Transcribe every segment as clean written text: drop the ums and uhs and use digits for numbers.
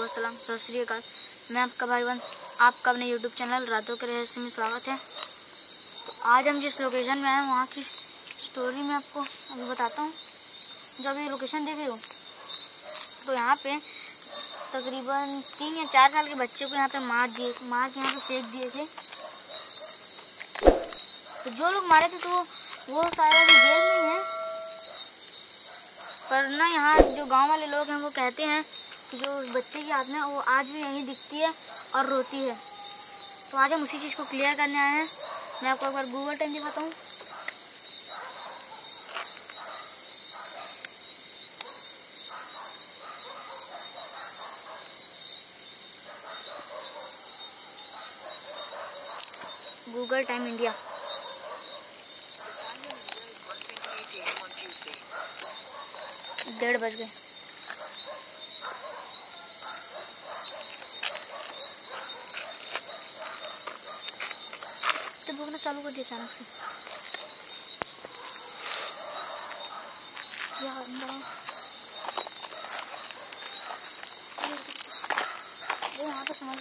वसलम, सत श्री अकाल। मैं आपका भाई वंश, आपका अपने यूट्यूब चैनल रातों के रहस्य में स्वागत है। तो आज हम जिस लोकेशन में आए हैं वहाँ की स्टोरी मैं आपको अभी बताता हूँ। जब ये लोकेशन देख रही हो तो यहाँ पे तकरीबन 3 या 4 साल के बच्चे को यहाँ पे मार के यहाँ पे फेंक दिए थे। तो जो लोग मारे थे तो वो सारे अभी जेल में ही हैं। पर ना यहाँ जो गांव वाले लोग हैं वो कहते हैं कि जो उस बच्चे की आत्मा वो आज भी यहीं दिखती है और रोती है। तो आज हम उसी चीज़ को क्लियर करने आए हैं। मैं आपको एक बार गूगल टाइम दिखाता हूँ। Google time India. डेढ़ बज गए। तो भूखना चालू कर दिया अचानक से। यहाँ पे समझ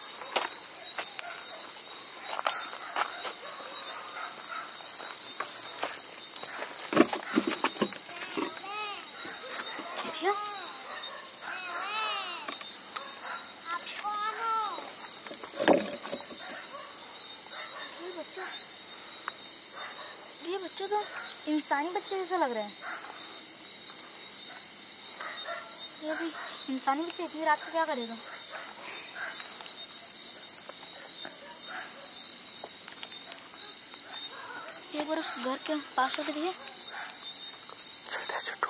ये बच्चा तो इंसानी बच्चे जैसा लग रहा है। ये अभी इंसानी बच्चे इतनी रात को क्या करेगा? एक बार उस घर के पास होकर दिए। चलते हैं छोटू।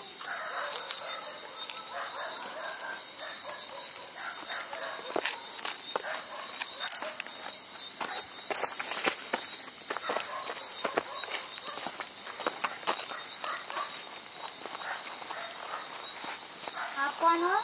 आप कौन हो?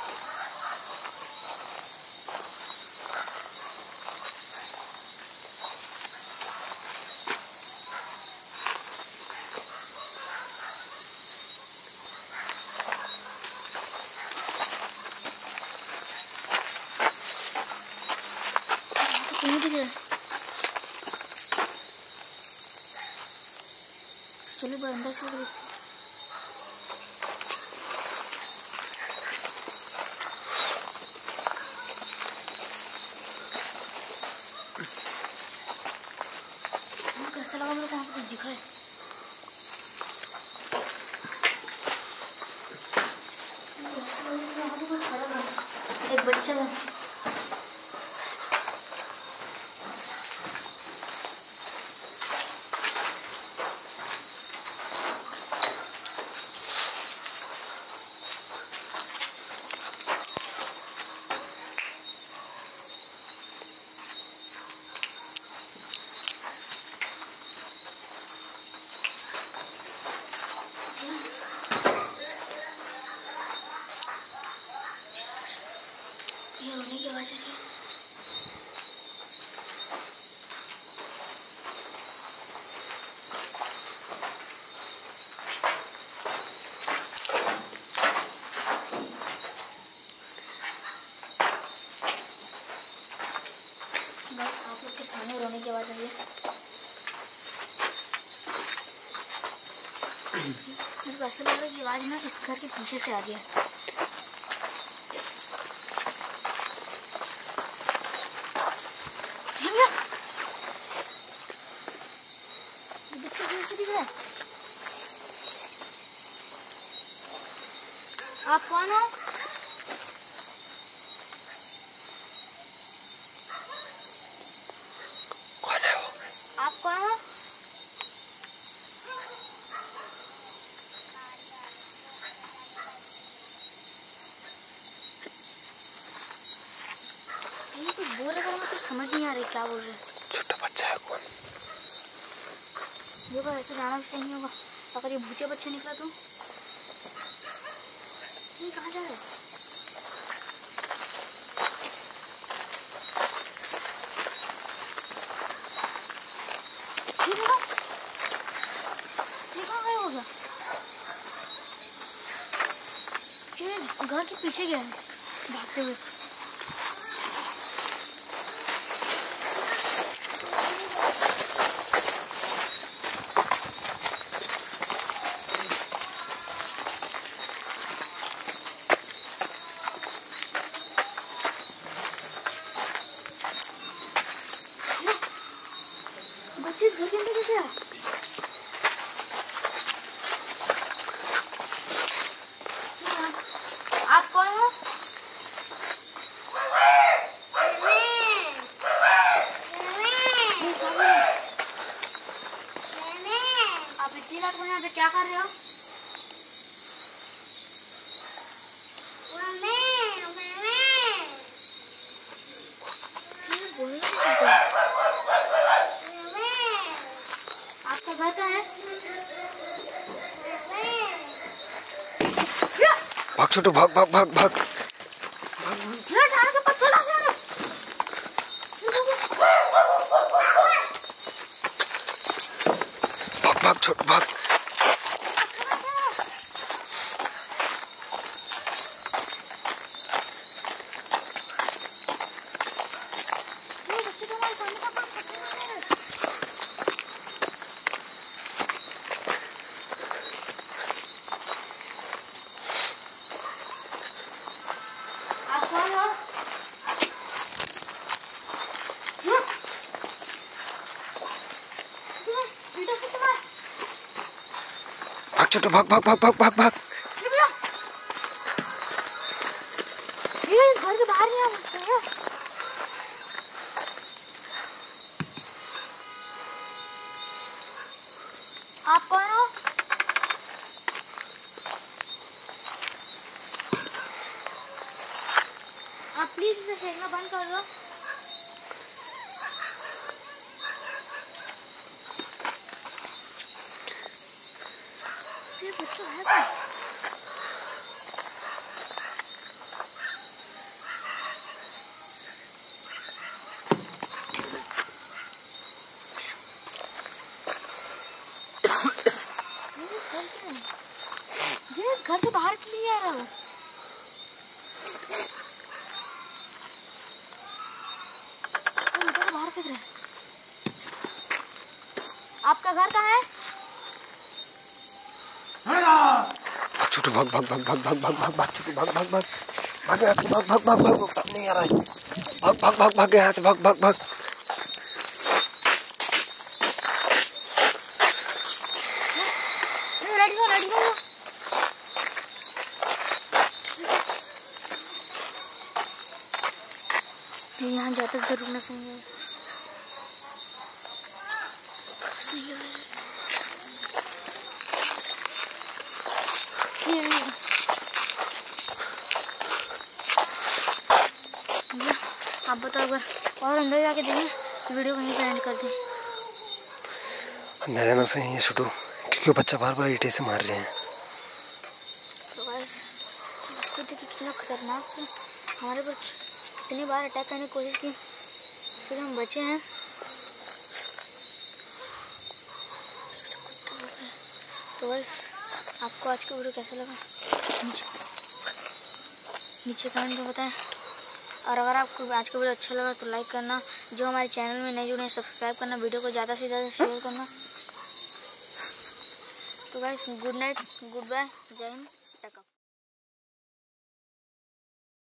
चलो बरामदा से देखते हैं। कैसा लगा मेरे को वहाँ पे कुछ दिखा है। एक बच्चा था। ये रोने की आवाज आ रही है। आप लोग के सामने रोने की आवाज आ रही है। मेरे को ऐसा लग रहा है कि आवाज ना इस घर के पीछे से आ रही है। बच्चा कैसे दिख रहा है? आप कौन हो? कौन है वो? आप कौन हो? ये कुछ बोल रहे हैं, कुछ समझ नहीं आ रही क्या बोल रहे हैं। छोटा बच्चा है कौन? ये बार ऐसे जाना भी सही नहीं होगा। अगर ये भूतिया बच्चा निकला तो ये कहाँ जा रहा है? ये देखो, ये कहाँ गया होगा? ये घर के पीछे गया है भागते हुए। बच्चे इस घर के अंदर कैसे आए? आप कौन हो? आप इतनी रात को यहाँ पे क्या कर रहे हो? आपका घर कहाँ है? भाग छोटू, भाग भाग भाग भाग। भाग भाग छोटू भाग। भाग छोटू, भाग भाग भाग भाग भाग भाग। इस घर के बाहर नहीं आ सकते हैं। आप कौन हो? आप प्लीज इसे फेंकना बंद कर दो। ये बच्चा है क्या? ये घर से बाहर के लिए आ रहा हो। बाहर फेंक रहे हैं। आपका घर कहाँ है? भाग छोटू, भाग भाग भाग भाग भाग भाग भाग भाग छोटू, भाग भाग भाग भाग यहाँ से, भाग भाग भाग भाग। सामने नहीं आ रहा है। भाग भाग भाग भाग यहाँ से, भाग भाग भाग। रेडी हो, रेडी हो। यहाँ जाते हुए रुकना चाहिए। आप बताओ अगर और अंदर जाके देखें वीडियो कहीं पे एंड कर दें। अंदर जाना सही है छोटू, क्योंकि वो बच्चा बार बार ईंटे से मार रहे हैं। तो गाइस आपको देखिए कितना खतरनाक है। हमारे पर कितनी बार अटैक करने की कोशिश की, फिर हम बचे हैं। तो गाइस आपको आज का वीडियो कैसा लगा नीचे कमेंट में बताएं। और अगर आपको आज का वीडियो अच्छा लगा तो लाइक करना। जो हमारे चैनल में नए जुड़े हैं सब्सक्राइब करना। वीडियो को ज़्यादा से ज़्यादा शेयर करना। तो guys good night, good bye, जय हिंद।